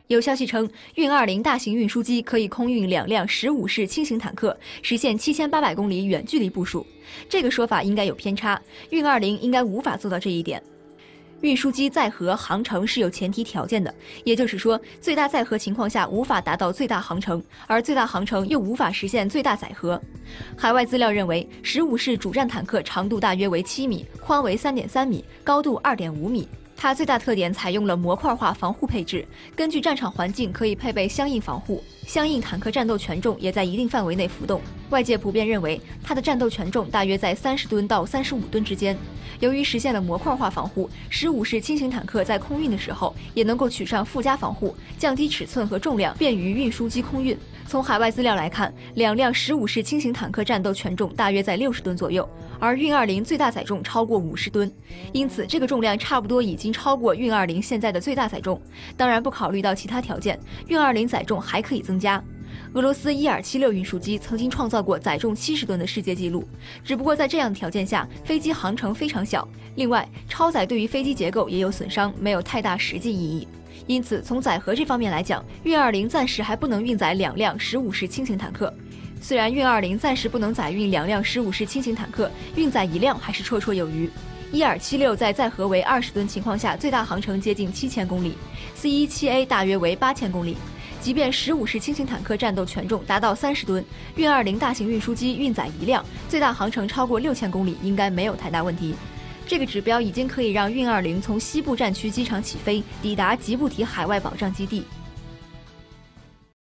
有消息称，运20大型运输机可以空运2辆15式轻型坦克，实现7800公里远距离部署。这个说法应该有偏差，运20应该无法做到这一点。运输机载荷航程是有前提条件的，也就是说，最大载荷情况下无法达到最大航程，而最大航程又无法实现最大载荷。海外资料认为，15式主战坦克长度大约为7米，宽为3.3米，高度2.5米。它最大特点采用了模块化防护配置，根据战场环境可以配备相应防护，相应坦克战斗权重也在一定范围内浮动。外界普遍认为，它的战斗权重大约在30吨到35吨之间。由于实现了模块化防护，15式轻型坦克在空运的时候也能够取上附加防护，降低尺寸和重量，便于运输机空运。从海外资料来看，2辆15式轻型坦克战斗权重大约在60吨左右，而运20最大载重超过50吨，因此这个重量差不多已经超过运20现在的最大载重。当然，不考虑到其他条件，运20载重还可以增加。俄罗斯伊尔76运输机曾经创造过载重70吨的世界纪录，只不过在这样的条件下，飞机航程非常小。另外，超载对于飞机结构也有损伤，没有太大实际意义。因此，从载荷这方面来讲，运20暂时还不能运载2辆15式轻型坦克。虽然运20暂时不能载运2辆15式轻型坦克，运载1辆还是绰绰有余。伊尔76在载荷为20吨情况下，最大航程接近7000公里 ，C-17A 大约为8000公里。即便15式轻型坦克战斗权重达到30吨，运20大型运输机运载1辆，最大航程超过6000公里，应该没有太大问题。这个指标已经可以让运20从西部战区机场起飞，抵达吉布提海外保障基地。